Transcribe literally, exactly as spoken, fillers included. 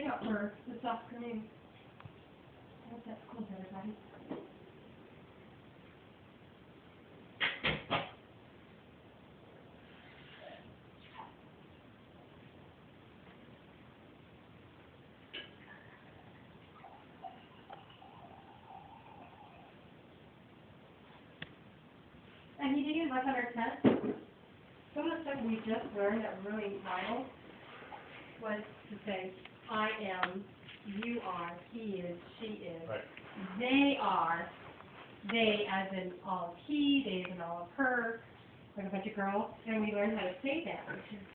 makeup for this afternoon. I hope that's cool to everybody. And you didn't like on our test, some of the stuff we just learned that was really vital was to say, I am, you are, he is, she is, Right. they are, they as in all of he, they as in all of her, like a bunch of girls, and we learned how to say that, which is